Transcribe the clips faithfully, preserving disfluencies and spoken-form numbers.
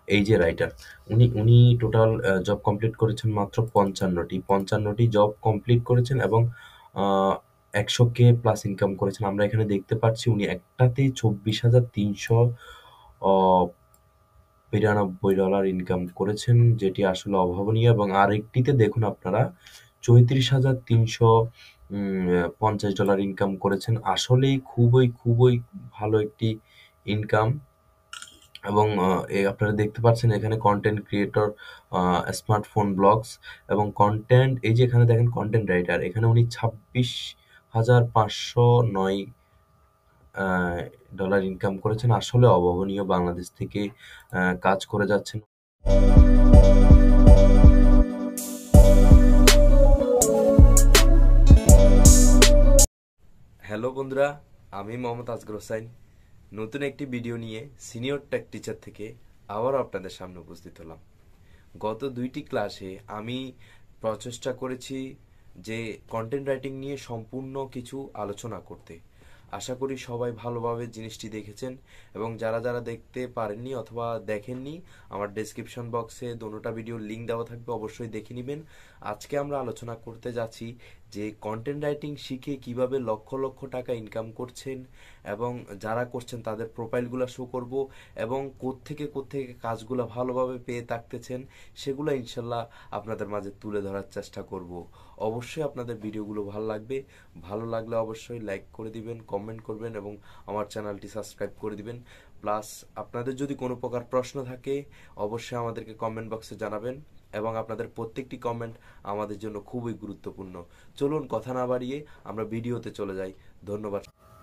এই যে রাইটার, উনি উনি টোটাল জব কমপ্লিট করেছেন মাত্র পঞ্চান্নটি পঞ্চান্নটি জব কমপ্লিট করেছেন এবং একশো কে প্লাস ইনকাম করেছেন। আমরা এখানে দেখতে পাচ্ছি উনি একটাতেই চব্বিশ হাজার তিনশো বিরানব্বই ডলার ইনকাম করেছেন, যেটি আসলে অভাবনীয়। এবং আরেকটিতে দেখুন আপনারা চৌত্রিশ হাজার তিনশো পঞ্চাশ ডলার ইনকাম করেছেন। আসলেই খুবই খুবই ভালো একটি ইনকাম। এবং আহ, এ আপনারা দেখতে পাচ্ছেন এখানে কন্টেন্ট ক্রিয়েটর, স্মার্টফোন ব্লগস এবং কন্টেন্ট, এই যে এখানে দেখেন কন্টেন্ট রাইটার, এখানে উনি ছাব্বিশ হাজার পাঁচশো নয় ডলার ইনকাম করেছেন। আসলে অভাবনীয়, বাংলাদেশ থেকে আহ, কাজ করে যাচ্ছেন। হ্যালো বন্ধুরা, আমি মোহাম্মদ আসগর হোসাইন নতুন একটি ভিডিও নিয়ে সিনিয়র টেক টিচার থেকে আবারও আপনাদের সামনে উপস্থিত হলাম। গত দুইটি ক্লাসে আমি প্রচেষ্টা করেছি যে কন্টেন্ট রাইটিং নিয়ে সম্পূর্ণ কিছু আলোচনা করতে। আশা করি সবাই ভালোভাবে জিনিসটি দেখেছেন, এবং যারা যারা দেখতে পারেননি অথবা দেখেননি, আমার ডেসক্রিপশন বক্সে দোনোটা ভিডিওর লিঙ্ক দেওয়া থাকবে, অবশ্যই দেখে নেবেন। আজকে আমরা আলোচনা করতে যাচ্ছি যে কন্টেন্ট রাইটিং শিখে কিভাবে লক্ষ লক্ষ টাকা ইনকাম করছেন, এবং যারা করছেন তাদের প্রোফাইলগুলো শো করব, এবং কোত্থেকে কোত্থেকে কাজগুলো ভালোভাবে পেয়ে থাকতেছেন সেগুলো ইনশাল্লাহ আপনাদের মাঝে তুলে ধরার চেষ্টা করব। অবশ্যই আপনাদের ভিডিওগুলো ভালো লাগবে। ভালো লাগলে অবশ্যই লাইক করে দিবেন, কমেন্ট করবেন এবং আমার চ্যানেলটি সাবস্ক্রাইব করে দিবেন। প্লাস আপনাদের যদি কোনো প্রকার প্রশ্ন থাকে অবশ্যই আমাদেরকে কমেন্ট বক্সে জানাবেন, এবং আপনাদের প্রত্যেকটি কমেন্ট আমাদের জন্য খুবই গুরুত্বপূর্ণ। চলুন কথা না বাড়িয়ে আমরা ভিডিওতে চলে যাই। ধন্যবাদ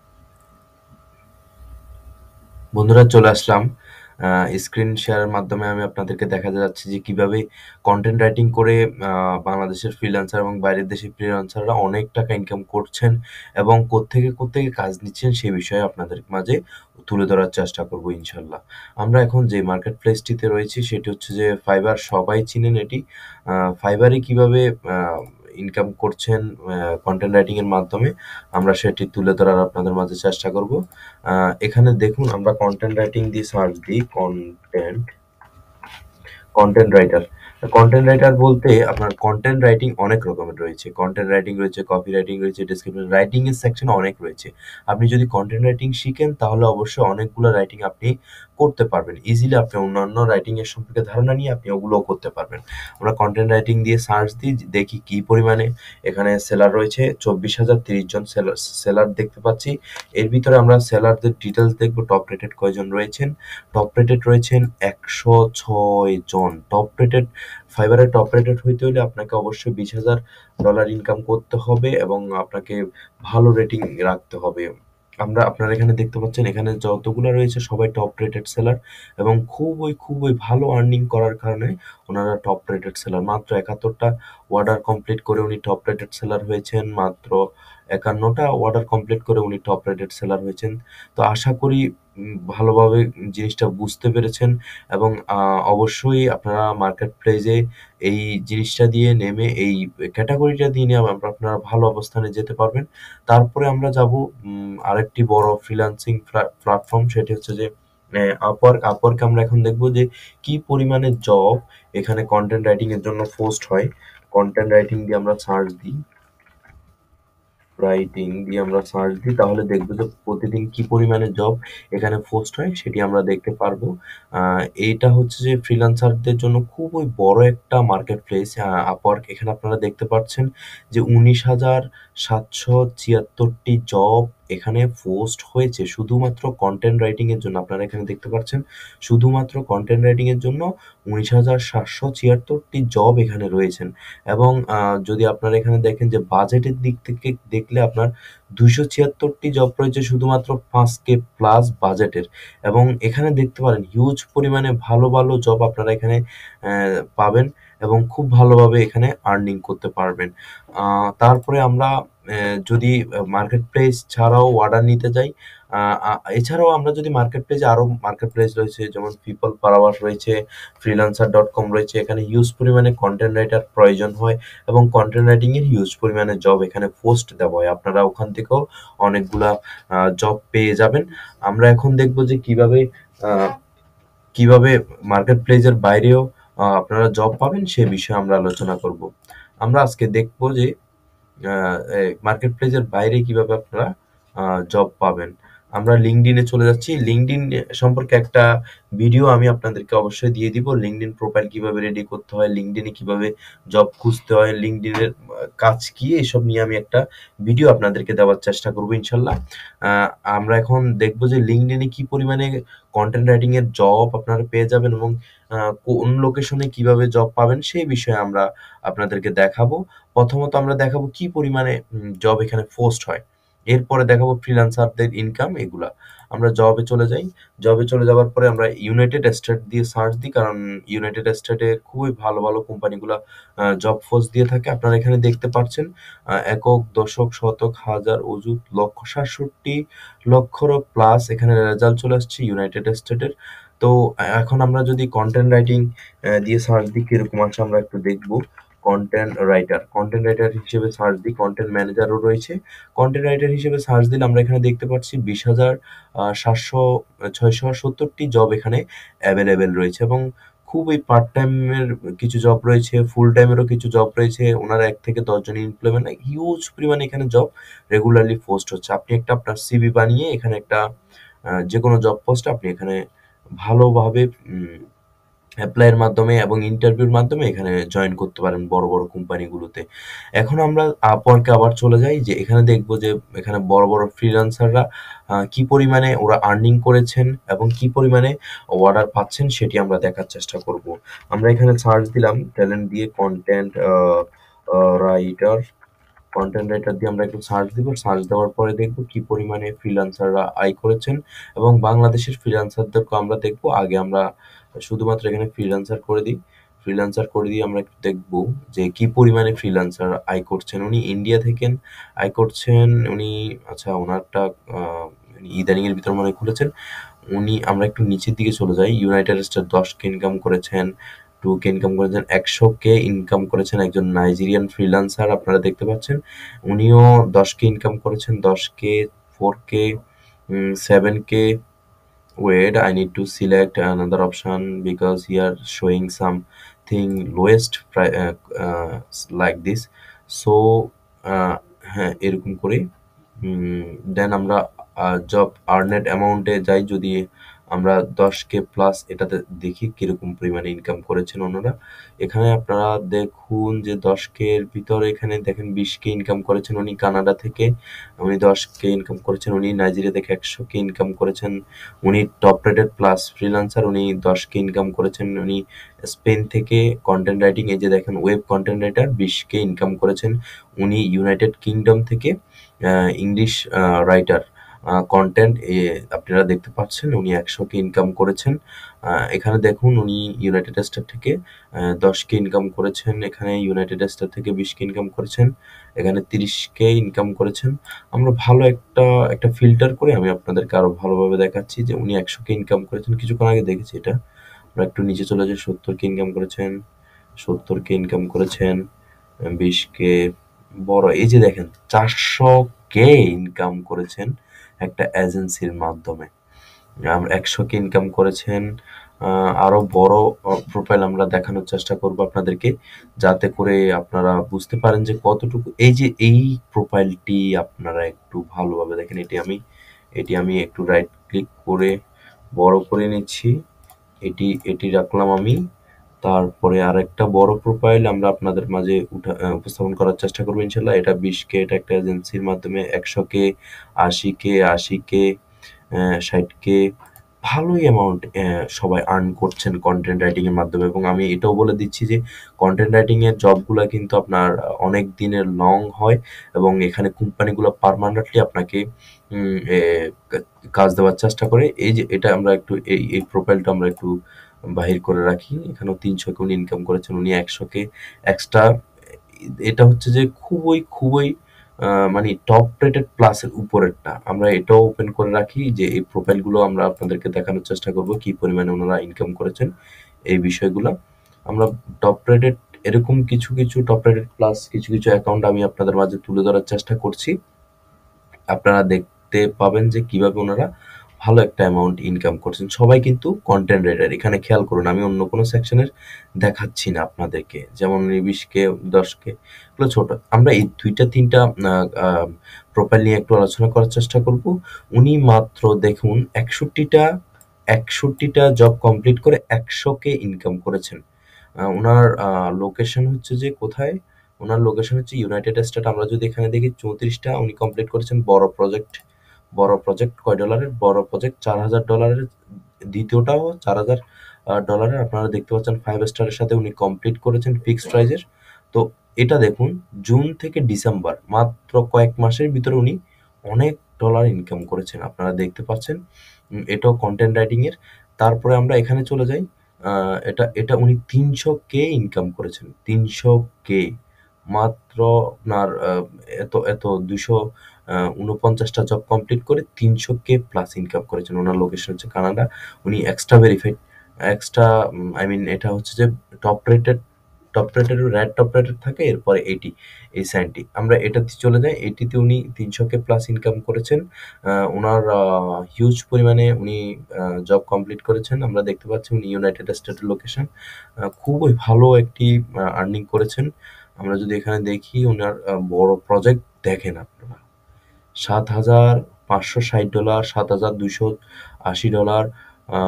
বন্ধুরা, চলে আসলাম। স্ক্রিন শেয়ারের মাধ্যমে আমি আপনাদেরকে দেখা যাচ্ছে যে কিভাবে কন্টেন্ট রাইটিং করে আহ, বাংলাদেশের ফ্রিল্যান্সার এবং বাইরের দেশের ফ্রিল্যান্সাররা অনেক টাকা ইনকাম করছেন এবং কোত্থেকে কোত্থেকে কাজ নিচ্ছেন সেই বিষয়ে আপনাদের মাঝে তুলে ধরার চেষ্টা করব ইনশাল্লাহ। আমরা এখন যে মার্কেট প্লেসটিতে রয়েছি সেটি হচ্ছে যে ফাইবার, সবাই চিনেন এটি। ফাইবারে কিভাবে ইনকাম করছেন কন্টেন্ট রাইটিং এর মাধ্যমে আমরা সেটি তুলে ধরার আপনাদের মাঝে চেষ্টা করব। আহ, এখানে দেখুন আমরা কন্টেন্ট রাইটিং দিয়ে সার্চ দিই, content content writer. Content writer বলতে আপনার কন্টেন্ট রাইটিং অনেক রকমের রয়েছে। কন্টেন্ট রাইটিং রয়েছে, কপি রাইটিং রয়েছে, ডেসক্রিপশন রাইটিং এর সেকশন অনেক রয়েছে। আপনি যদি কন্টেন্ট রাইটিং শিখেন তাহলে অবশ্যই অনেকগুলো রাইটিং আপনি করতে পারবেন ইজিলি। আপনি অন্যান্য রাইটিং এর সম্পর্কে ধারণা নিয়ে আপনি ওগুলোও করতে পারবেন। আমরা কন্টেন্ট রাইটিং দিয়ে সার্চ দিই, দেখি কি পরিমাণে এখানে সেলার রয়েছে। চব্বিশ হাজার তিরিশ জন সেলার সেলার দেখতে পাচ্ছি। এর ভিতরে আমরা সেলারদের ডিটেলস দেখবো, টপ রেটেড কয়জন রয়েছেন। টপ রেটেড রয়েছেন একশো ছয় জন। টপ রেটেড ফাইবারে টপ রেটেড হইতে হলে আপনাকে অবশ্যই বিশ হাজার ডলার ইনকাম করতে হবে এবং আপনাকে ভালো রেটিং রাখতে হবে। আমরা আপনারা এখানে দেখতে পাচ্ছেন এখানে যতগুলো রয়েছে সবাই টপ রেটেড সেলার, এবং খুবই খুবই ভালো আর্নিং করার কারণে ওনারা টপ রেটেড সেলার। মাত্র একাত্তরটা অর্ডার কমপ্লিট করে উনি টপ রেটেড সেলার হয়েছেন। মাত্র একান্নটা অর্ডার কমপ্লিট করে উনি টপ রেটেড সেলার হয়েছেন। তো আশা করি উম, ভালোভাবে জিনিসটা বুঝতে পেরেছেন, এবং আহ, অবশ্যই আপনারা মার্কেট প্লেসে এই জিনিসটা দিয়ে নেমে এই ক্যাটাগরিটা দিয়ে নিয়ে আমরা আপনারা ভালো অবস্থানে যেতে পারবেন। তারপরে আমরা যাব আরেকটি বড় ফ্রিল্যান্সিং প্ল্যাটফর্ম, সেটি হচ্ছে যে আপওয়ার্ক। আপওয়ার্ক আমরা এখন দেখবো যে কি পরিমাণে জব এখানে কন্টেন্ট রাইটিং এর জন্য পোস্ট হয়। কন্টেন্ট রাইটিং দিয়ে আমরা সার্চ দিই, রাইটিং দিয়ে আমরা সার্চ দিই, তাহলে দেখবো যে প্রতিদিন কি পরিমাণে জব এখানে পোস্ট হয় সেটি আমরা দেখতে পারবো। আহ, এইটা হচ্ছে যে ফ্রিল্যান্সারদের জন্য খুবই বড় একটা মার্কেট প্লেস আপওয়ার্ক। এখানে আপনারা দেখতে পাচ্ছেন যে উনিশ হাজার সাতশো ছিয়াত্তরটি জব এখানে পোস্ট হয়েছে শুধুমাত্র কন্টেন্ট রাইটিং এর জন্য। আপনারা এখানে দেখতে পাচ্ছেন শুধুমাত্র কন্টেন্ট রাইটিং এর জন্য উনিশ হাজার সাতশো ছিয়াত্তরটি জব এখানে রয়েছেন। এবং আহ, যদি আপনারা এখানে দেখেন যে বাজেটের দিক থেকে দেখলে আপনার দুইশো ছিয়াত্তরটি জব রয়েছে শুধুমাত্র পাঁচ কে প্লাস বাজেটের। এবং এখানে দেখতে পারেন হিউজ পরিমাণে ভালো ভালো জব আপনারা এখানে আহ, পাবেন এবং খুব ভালোভাবে এখানে আর্নিং করতে পারবেন। আহ, তারপরে আমরা আহ, যদি মার্কেট প্লেস ছাড়াও অর্ডার নিতে যাই, আহ, আ- এছাড়াও আমরা যদি মার্কেট প্লেসে আরো মার্কেট প্লেস রয়েছে, যেমন পিপল পার আওয়ার রয়েছে, ফ্রিল্যান্সার ডট কম রয়েছে। এখানে হিউজ পরিমাণে কন্টেন্ট রাইটার প্রয়োজন হয় এবং কন্টেন্ট রাইটিং এর হিউজ পরিমাণে জব এখানে পোস্ট দেওয়া হয়। আপনারা ওখান থেকেও অনেকগুলা জব পেয়ে যাবেন। আমরা এখন দেখবো যে কিভাবে কিভাবে মার্কেট প্লেসের বাইরেও আহ, আপনারা জব পাবেন সে বিষয়ে আমরা আলোচনা করব। আমরা আজকে দেখব যে মার্কেট প্লেসের বাইরে কিভাবে আপনারা জব পাবেন। আমরা লিঙ্কডইনে চলে যাচ্ছি। লিঙ্কডইন সম্পর্কে একটা ভিডিও আমি আপনাদেরকে অবশ্যই দিয়ে দিব। লিঙ্কডইন প্রোফাইল কিভাবে রেডি করতে হয়, লিঙ্কডইনে কিভাবে জব খুঁজতে হয়, লিঙ্কডইনের কাজ কি, এসব নিয়ে আমি একটা ভিডিও আপনাদেরকে দেওয়ার চেষ্টা করবো ইনশাল্লাহ। আহ, আমরা এখন দেখবো যে লিঙ্কডইনে কি পরিমাণে কন্টেন্ট রাইটিং এর জব আপনারা পেয়ে যাবেন এবং আহ, কোন লোকেশনে কিভাবে জব পাবেন সেই বিষয়ে আমরা আপনাদেরকে দেখাবো। প্রথমত আমরা দেখাবো কি পরিমাণে জব এখানে পোস্ট হয়, এরপরে দেখাবো ফ্রিল্যান্সারদের ইনকাম এগুলা। আমরা জবে চলে যাই। জবে চলে যাওয়ার পরে আমরা ইউনাইটেড স্টেট দিয়ে সার্চ দিই, কারণ ইউনাইটেড স্টেটে খুবই ভালো ভালো কোম্পানিগুলা জব পোস্ট দিয়ে থাকে। আপনারা এখানে দেখতে পাচ্ছেন আহ, একক, দশক, শতক, হাজার, অযুত, লক্ষ, সাতষট্টি লক্ষরও প্লাস এখানে রেজাল্ট চলে আসছে ইউনাইটেড স্টেটের। তো আহ, এখন আমরা যদি কন্টেন্ট রাইটিং দিয়ে সার্চ দিই কিরকম আছে আমরা একটু দেখবো। কন্টেন্ট রাইটার, কন্টেন্ট রাইটার হিসেবে সার্চ দিই, কন্টেন্ট ম্যানেজারও রয়েছে। কন্টেন্ট রাইটার হিসেবে সার্চ দিলে আমরা এখানে দেখতে পাচ্ছি বিশ হাজার সাতশো ছয়শো সত্তরটি জব এখানে অ্যাভেলেবেল রয়েছে এবং খুবই পার্ট টাইমের কিছু জব রয়েছে, ফুল টাইমেরও কিছু জব রয়েছে। ওনারা এক থেকে দশজন এমপ্লয়মেন্ট, হিউজ পরিমাণে এখানে জব রেগুলারলি পোস্ট হচ্ছে। আপনি একটা আপনার সিভি বানিয়ে এখানে একটা আহ, যে কোনো জব পোস্ট আপনি এখানে ভালোভাবে অ্যাপ্লাইয়ের মাধ্যমে এবং ইন্টারভিউর মাধ্যমে এখানে জয়েন করতে পারেন বড় বড় কোম্পানিগুলোতে। এখন আমরা আপওয়ার্কে আবার চলে যাই, যে এখানে দেখবো যে এখানে বড় বড় ফ্রিল্যান্সাররা কি পরিমাণে ওরা আর্নিং করেছেন এবং কি পরিমাণে অর্ডার পাচ্ছেন সেটি আমরা দেখার চেষ্টা করব। আমরা এখানে সার্চ দিলাম ট্যালেন্ট দিয়ে কন্টেন্ট রাইটার, কন্টেন্ট রাইটার দিয়ে আমরা একটু সার্চ দিব। সার্চ দেওয়ার পরে দেখবো কি পরিমাণে ফ্রিল্যান্সাররা আয় করেছেন এবং বাংলাদেশের ফ্রিল্যান্সারদেরকে আমরা দেখবো। আগে আমরা শুধুমাত্র এখানে ফ্রিল্যান্সার করে দিই। ফ্রিল্যান্সার করে দিয়ে আমরা একটু দেখবো যে কি পরিমাণে ফ্রিল্যান্সার আয় করছেন। উনি ইন্ডিয়া থেকে আয় করছেন। উনি আচ্ছা ওনারটা আহ, ইদানিং এর ভিতর মনে হয় খুলেছেন উনি। আমরা একটু নিচের দিকে চলে যাই। ইউনাইটেড স্টেট দশ কে ইনকাম করেছেন, টু কে ইনকাম করেছেন, একশো কে ইনকাম করেছেন একজন নাইজেরিয়ান ফ্রিল্যান্সার আপনারা দেখতে পাচ্ছেন। উনিও দশ কে ইনকাম করেছেন, দশ K, four K, seven K. wait, I need to select another option because here showing something lowest pri- uh, uh, like this. So uh, হ্যাঁ এরকম করে দেন আমরা জব আর্নেড অ্যামাউন্টে যাই। যদি আমরা দশ কে প্লাস এটাতে দেখি কিরকম পরিমাণে ইনকাম করেছেন ওনারা। এখানে আপনারা দেখুন যে দশ কে এর ভিতরে এখানে দেখেন বিশ কে ইনকাম করেছেন উনি কানাডা থেকে, উনি দশ কে ইনকাম করেছেন, উনি নাইজেরিয়া থেকে একশো কে ইনকাম করেছেন, উনি টপ রেটেড প্লাস ফ্রিল্যান্সার, উনি দশ কে ইনকাম করেছেন, উনি স্পেন থেকে কন্টেন্ট রাইটিং এই যে দেখেন ওয়েব কন্টেন্ট রাইটার বিশ কে ইনকাম করেছেন, উনি ইউনাইটেড কিংডম থেকে ইংলিশ রাইটার কন্টেন্ট আপনারা দেখতে পাচ্ছেন উনি একশো কে ইনকাম করেছেন। এখানে দেখুন উনি ইউনাইটেড স্টেট থেকে দশ কে ইনকাম করেছেন, এখানে ইউনাইটেড স্টেট থেকে বিশ কে ইনকাম করেছেন, এখানে তিরিশ কে ইনকাম করেছেন। আমরা ভালো একটা একটা ফিল্টার করে আমি আপনাদেরকে আরো ভালোভাবে দেখাচ্ছি যে উনি একশো কে ইনকাম করেছেন, কিছুক্ষণ আগে দেখেছি এটা। আমরা একটু নিচে চলে যাই। সত্তর কে ইনকাম করেছেন, সত্তর কে ইনকাম করেছেন, বিশ কে, বড় এই যে দেখেন চারশো কে ইনকাম করেছেন একটা এজেন্সির মাধ্যমে। আমরা একশো কে ইনকাম করেছেন। আরো বড় প্রোফাইল আমরা দেখানোর চেষ্টা করব আপনাদেরকে, যাতে করে আপনারা বুঝতে পারেন যে কতটুকু। এই যে এই প্রোফাইলটি আপনারা একটু ভালোভাবে দেখেন। এটি আমি এটি আমি একটু রাইট ক্লিক করে বড় করে নিচ্ছি। এটি এটি রাখলাম আমি। তারপরে আরেকটা বড় প্রোফাইল আমরা আপনাদের মাঝে উঠা উপস্থাপন করার চেষ্টা করবো ইনশাল্লাহ। এটা বিশ কে, এটা একটা এজেন্সির মাধ্যমে একশো কে, আশি কে, আশি কে, ষাট কে, ভালোই অ্যামাউন্ট সবাই আর্ন করছেন কন্টেন্ট রাইটিং এর মাধ্যমে। এবং আমি এটাও বলে দিচ্ছি যে কন্টেন্ট রাইটিং এর জবগুলো কিন্তু আপনার অনেক দিনের লং হয় এবং এখানে কোম্পানিগুলো পার্মানেন্টলি আপনাকে কাজ দেওয়ার চেষ্টা করে। এই যে এটা আমরা একটু এই এই প্রোফাইলটা আমরা একটু বাহির করে রাখি। এখানেও তিনশো কে উনি ইনকাম করেছেন, উনি একশো কে এক্সট্রা। এটা হচ্ছে যে খুবই খুবই মানে টপ রেটেড প্লাসের উপরেরটা। আমরা এটাও ওপেন করে রাখি যে এই প্রোফাইলগুলো আমরা আপনাদেরকে দেখানোর চেষ্টা করব কি পরিমাণে ওনারা ইনকাম করেছেন এই বিষয়গুলো। আমরা টপ রেটেড এরকম কিছু কিছু টপ রেটেড প্লাস কিছু কিছু অ্যাকাউন্ট আমি আপনাদের মাঝে তুলে ধরার চেষ্টা করছি। আপনারা দেখতে পাবেন যে কিভাবে ওনারা ভালো একটা অ্যামাউন্ট ইনকাম করছেন। সবাই কিন্তু কন্টেন্ট রাইটার। এখানে খেয়াল করুন, আমি অন্য কোনো সেকশনের দেখাচ্ছি না আপনাদেরকে। যেমন বিশ কে, দশ কে এগুলো ছোট। আমরা এই দুই টা তিন টা আ আ প্রোফাইল নিয়ে একটু আলোচনা করার চেষ্টা করব। উনি মাত্র দেখুন একষট্টি টা একষট্টি টা জব কমপ্লিট করে একশো কে ইনকাম করেছেন। আ উনার আ লোকেশন হচ্ছে যে কোথায়? উনার লোকেশন হচ্ছে ইউনাইটেড স্টেট। আমরা যদি এখানে দেখি চৌত্রিশ টা উনি কমপ্লিট করেছেন বড় প্রজেক্ট। বড় প্রজেক্ট কয় ডলারের? বড় প্রজেক্ট চার হাজার ডলারের। দ্বিতীয়টাও চার হাজার আ ডলারের। আপনারা দেখতে পাচ্ছেন ফাইভ স্টারের সাথে উনি কমপ্লিট করেছেন ফিক্সড প্রাইজের। তো এটা দেখুন জুন থেকে ডিসেম্বর মাত্র কয়েক মাসের ভিতরে উনি অনেক ডলার ইনকাম করেছেন। আপনারা দেখতে পাচ্ছেন। উম এটাও কনটেন্ট রাইটিং এর। তারপরে আমরা এখানে চলে যাই। আ এটা এটা উনি তিনশো কে ইনকাম করেছেন। তিনশো কে মাত্র আপনার আ এত এত দুইশো আ ঊনপঞ্চাশ টা জব কমপ্লিট করে তিনশো কে প্লাস ইনকাম করেছেন। উনার লোকেশন হচ্ছে কানাডা। উনি extra verified extra um I mean এটা হচ্ছে যে top rated top rated red top rated থাকে এরপরে এইটি এই সাইনটি। আমরা এটাতে চলে যাই। এইটিতে উনি তিনশো কে প্লাস ইনকাম করেছেন। আ উনার আ হিউজ পরিমাণে উনি আ জব কমপ্লিট করেছেন। আমরা দেখতে পাচ্ছি উনি ইউনাইটেড স্টেটের লোকেশন। আ খুবই ভালো একটি আ আর্নিং করেছেন। আমরা যদি এখানে দেখি উনার আ বড় প্রজেক্ট দেখেন আপনারা। সাত হাজার পাঁচশো ষাট ডলার, সাত হাজার দুইশো আশি ডলার, আ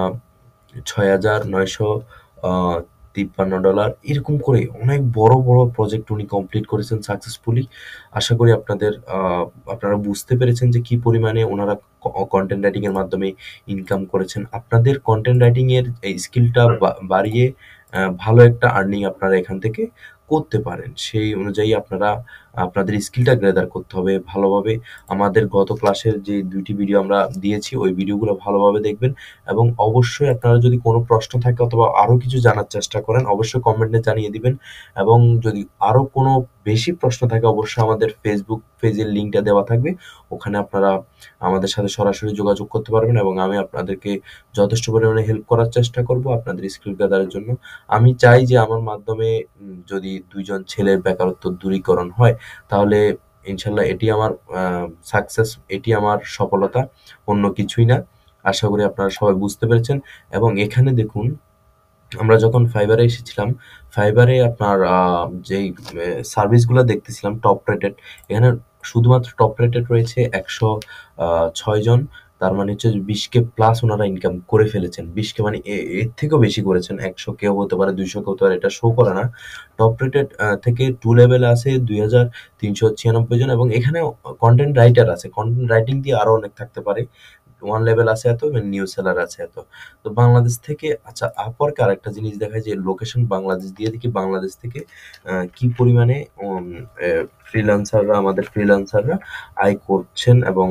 ছয় হাজার নয়শো আ তিপ্পান্ন ডলার এরকম করে অনেক বড়, বড় প্রজেক্ট উনি কমপ্লিট করেছেন সাকসেসফুলি। আশা করি আপনাদের আ আপনারা বুঝতে পেরেছেন যে কি পরিমাণে উনারা ক কনটেন্ট রাইটিং এর মাধ্যমে ইনকাম করেছেন। আপনাদের কনটেন্ট রাইটিং এর এই স্কিলটা বা বাড়িয়ে আ ভালো একটা আর্নিং আপনারা এখান থেকে করতে পারেন। সেই অনুযায়ী আপনারা আপনাদের স্কিলটা গ্যাদার করতে হবে ভালোভাবে। আমাদের গত ক্লাসের যে দুই টি ভিডিও আমরা দিয়েছি ওই ভিডিওগুলো ভালোভাবে দেখবেন এবং অবশ্যই আপনারা যদি কোনো প্রশ্ন থাকে অথবা আরো কিছু জানার চেষ্টা করেন অবশ্যই কমেন্টে জানিয়ে দিবেন এবং যদি আরো কোনো বেশি প্রশ্ন থাকে অবশ্যই আমাদের ফেসবুক পেজের লিংকটা দেওয়া থাকবে। ওখানে আপনারা আমাদের সাথে সরাসরি যোগাযোগ করতে পারবেন এবং আমি আপনাদেরকে যথেষ্ট পরিমাণে হেল্প করার চেষ্টা করব আপনাদের স্কিল গ্যাদারের জন্য। আমি চাই যে আমার মাধ্যমে উম যদি দুই জন ছেলের বেকারত্ব দূরীকরণ হয় তাহলে ইনশাআল্লাহ এটি আমার আ সাকসেস, এটি আমার সফলতা, অন্য কিছুই না। আশা করি আপনারা সবাই বুঝতে পেরেছেন এবং এখানে দেখুন আমরা যখন ফাইবারে এসেছিলাম, ফাইবারে আপনার আ যেই এ সার্ভিসগুলা দেখতেছিলাম টপ রেটেড, এখানে শুধুমাত্র টপ রেটেড রয়েছে একশো আ ছয় জন। তার মানে হচ্ছে যে বিশ কে প্লাস উনারা ইনকাম করে ফেলেছেন। বিশ কে মানে এ এর থেকেও বেশি করেছেন। একশো কেও হতে পারে, দুইশো কেও হতে পারে, এটা শো করে না। টপ রেটেড আ থেকে দুই লেভেলে আছে দুই হাজার তিনশো ছিয়ানব্বই জন এবং এখানেও কনটেন্ট রাইটার আছে। কনটেন্ট রাইটিং দিয়ে আরো অনেক থাকতে পারে। এক লেভেল আছে এত, নিউজ সেলার আছে এত। তো বাংলাদেশ থেকে আচ্ছা আপওয়ার্কে আরেকটা জিনিস দেখায় যে লোকেশন বাংলাদেশ দিয়ে দেখি বাংলাদেশ থেকে আ কি পরিমাণে উম এ ফ্রিল্যান্সাররা আমাদের ফ্রিল্যান্সাররা আয় করছেন এবং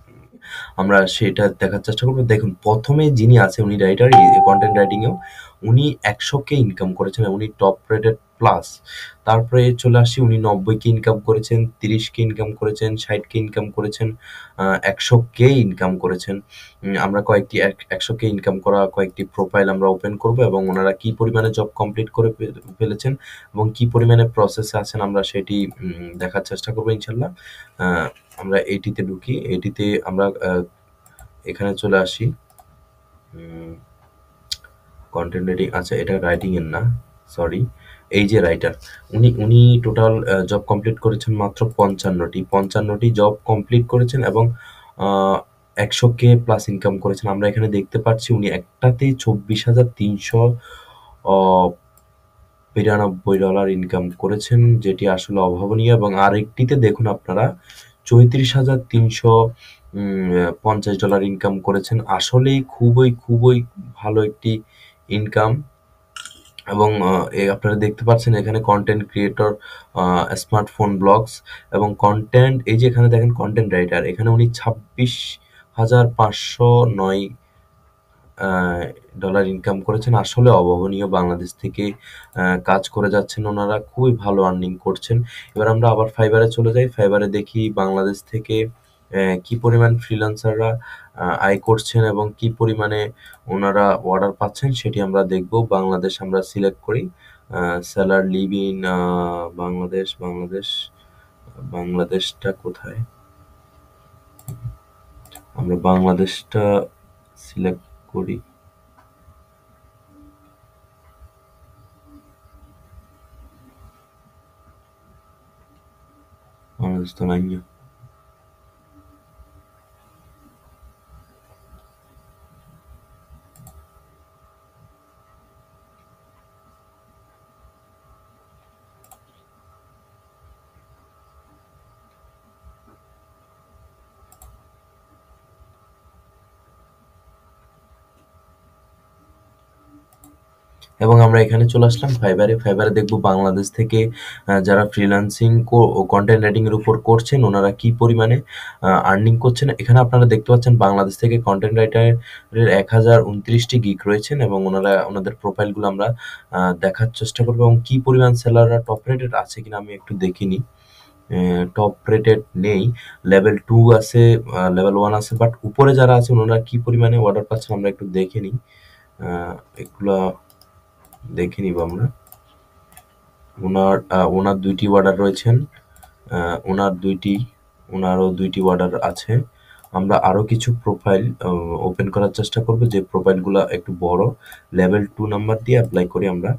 আমরা সেটা দেখার চেষ্টা করব। দেখুন প্রথম এ যিনি আছে উনি রাইটার এই কনটেন্ট রাইটিং এও উনি একশো কে ইনকাম করেছেন এবং উনি টপ রেটেড প্লাস। তারপরে চলে আসি উনি নব্বই কে ইনকাম করেছেন, ত্রিশ কে ইনকাম করেছেন, ষাট কে ইনকাম করেছেন, আ একশো কে ইনকাম করেছেন। উম আমরা কয়েকটি এক একশো কে ইনকাম করা কয়েকটি প্রোফাইল আমরা ওপেন করব এবং উনারা কি পরিমাণে জব কমপ্লিট করে ফে ফেলেছেন এবং কি পরিমাণে প্রসেসে আছেন আমরা সেটি উম দেখার চেষ্টা করব ইনশাআল্লাহ। আ আমরা এইটিতে ঢুকি। এইটিতে আমরা আ এখানে চলে আসি। উম কনটেন্ট রাইটিং আচ্ছা এটা রাইটিং এর না, সরি। এই যে রাইটার উনি উনি টোটাল আ জব কমপ্লিট করেছেন মাত্র পঞ্চান্ন টি। পঞ্চান্ন টি জব কমপ্লিট করেছেন এবং আ একশো কে প্লাস ইনকাম করেছেন। আমরা এখানে দেখতে পাচ্ছি উনি একটাতেই চব্বিশ হাজার তিনশো অ বিরানব্বই ডলার ইনকাম করেছেন যেটি আসলে অভাবনীয় এবং আরেকটিতে দেখুন আপনারা চৌত্রিশ হাজার তিনশো উম পঞ্চাশ ডলার ইনকাম করেছেন। আসলেই খুবই, খুবই ভালো একটি ইনকাম এবং আ এ আপনারা দেখতে পাচ্ছেন এখানে কনটেন্ট ক্রিয়েটর, আ স্মার্টফোন ব্লগস এবং কনটেন্ট এই যে এখানে দেখেন কনটেন্ট রাইটার এখানে উনি ছাব্বিশ হাজার পাঁচশো নয় আ ডলার ইনকাম করেছেন। আসলে অভাবনীয় বাংলাদেশ থেকে আ কাজ করে যাচ্ছেন উনারা। খুবই ভালো আর্নিং করছেন। এবার আমরা আবার ফাইবারে চলে যাই। ফাইবারে দেখি বাংলাদেশ থেকে অ্যা কি পরিমাণ ফ্রিল্যান্সাররা আ আয় করছেন এবং কি পরিমাণে উনারা অর্ডার পাচ্ছেন সেটি আমরা দেখব। বাংলাদেশ আমরা সিলেক্ট করি। Uh seller live in uh Bangladesh, Bangladesh, বাংলাদেশটা কোথায়? আমরা বাংলাদেশটা সিলেক্ট করি, বাংলাদেশ তো নাই। এবং আমরা এখানে চলে আসলাম ফাইবারে। ফাইবারে দেখব বাংলাদেশ থেকে আহ, যারা ফ্রিল্যান্সিং কন্টেন্ট রাইটিং এর উপর করছেন ওনারা কি পরিমাণে আর্নিং করছেন। এখানে আপনারা দেখতে পাচ্ছেন বাংলাদেশ থেকে কন্টেন্ট রাইটারের এক হাজার উনত্রিশটি গিগ রয়েছেন এবং ওনারা ওনাদের প্রোফাইলগুলো আমরা আহ, দেখার চেষ্টা করবো এবং কি পরিমাণ সেলাররা টপ রেটেড আছে কিনা আমি একটু দেখিনি। টপ রেটেড নেই, লেভেল টু আছে, লেভেল ওয়ান আছে, বাট উপরে যারা আছে ওনারা কি পরিমাণে অর্ডার পাচ্ছেন আমরা একটু দেখে নিই। আহ, এগুলা দেখে নিব আমরা। ওনার আহ, ওনার দুইটি অর্ডার রয়েছেন, আহ, ওনার দুইটি ওনারও দুইটি অর্ডার আছে। আমরা আরও কিছু প্রোফাইল ওপেন করার চেষ্টা করব, যে প্রোফাইলগুলো একটু বড়, লেভেল টু নাম্বার দিয়ে অ্যাপ্লাই করি আমরা।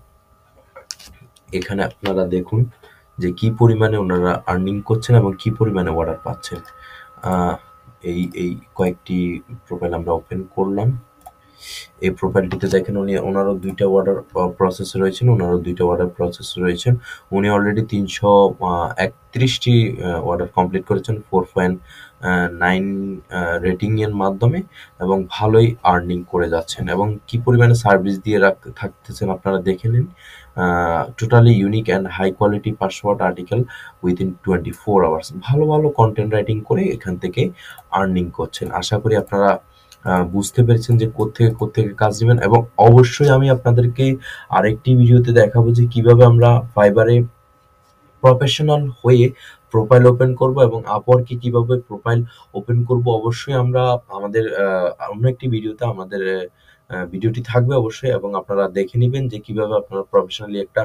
এখানে আপনারা দেখুন যে কি পরিমাণে ওনারা আর্নিং করছেন এবং কি পরিমাণে অর্ডার পাচ্ছেন। আহ, এই এই কয়েকটি প্রোফাইল আমরা ওপেন করলাম। এই প্রোফাইলটিতে দেখেন উনি ওনারও দুইটা অর্ডার প্রসেস রয়েছেন, ওনারও দুইটা অর্ডার প্রসেস রয়েছেন। উনি অলরেডি তিনশো একত্রিশটি অর্ডার কমপ্লিট করেছেন ফোর পয়েন্ট নাইন রেটিংয়ের মাধ্যমে এবং ভালোই আর্নিং করে যাচ্ছেন এবং কি পরিমাণে সার্ভিস দিয়ে রাখতে থাকতেছেন আপনারা দেখে নিন। Totally unique and high quality পাঁচশো word article within twenty four hours, ভালো ভালো কন্টেন্ট রাইটিং করে এখান থেকে আর্নিং করছেন। আশা করি আপনারা আহ, বুঝতে পেরেছেন যে কোত্থেকে কোত্থেকে কাজ নেবেন এবং অবশ্যই আমি আপনাদেরকে আরেকটি ভিডিওতে দেখাবো যে কিভাবে আমরা ফাইবারে প্রফেশনাল হয়ে প্রোফাইল ওপেন করব এবং আপওয়ার্কে কিভাবে প্রোফাইল ওপেন করব। অবশ্যই আমরা আমাদের আহ, অন্য একটি ভিডিওতে আমাদের আহ, ভিডিওটি থাকবে অবশ্যই, এবং আপনারা দেখে নেবেন যে কিভাবে আপনারা প্রফেশনালি একটা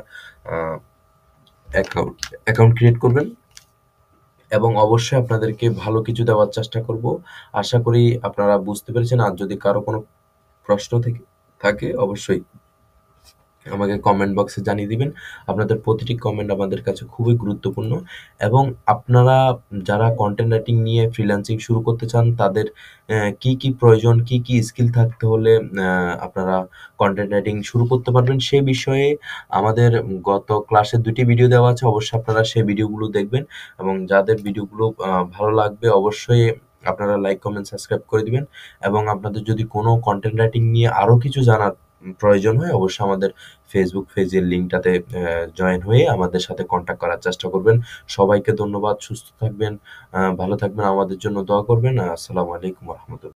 অ্যাকাউন্ট অ্যাকাউন্ট ক্রিয়েট করবেন এবং অবশ্যই আপনাদেরকে ভালো কিছু দেওয়ার চেষ্টা করব। আশা করি আপনারা বুঝতে পেরেছেন। আর যদি কারো কোনো প্রশ্ন থেকে থাকে অবশ্যই আমাকে কমেন্ট বক্সে জানিয়ে দিবেন। আপনাদের প্রতিটি কমেন্ট আমাদের কাছে খুবই গুরুত্বপূর্ণ এবং আপনারা যারা কন্টেন্ট রাইটিং নিয়ে ফ্রিল্যান্সিং শুরু করতে চান তাদের আহ, কি কি প্রয়োজন, কি কি স্কিল থাকতে হলে আহ, আপনারা কন্টেন্ট রাইটিং শুরু করতে পারবেন সে বিষয়ে আমাদের গত ক্লাসে দুটি ভিডিও দেওয়া আছে, অবশ্যই আপনারা সেই ভিডিওগুলো দেখবেন এবং যাদের ভিডিওগুলো আহ, ভালো লাগবে অবশ্যই আপনারা লাইক কমেন্ট সাবস্ক্রাইব করে দিবেন। এবং আপনাদের যদি কোনো কন্টেন্ট রাইটিং নিয়ে আরও কিছু জানার প্রয়োজন হয় অবশ্যই আমাদের ফেসবুক পেজের লিঙ্কটাতে জয়েন হয়ে আমাদের সাথে কন্ট্যাক্ট করার চেষ্টা করবেন। সবাইকে ধন্যবাদ, সুস্থ থাকবেন, আহ, ভালো থাকবেন, আমাদের জন্য দোয়া করবেন। আসসালামু আলাইকুম রহমতুল্লাহ।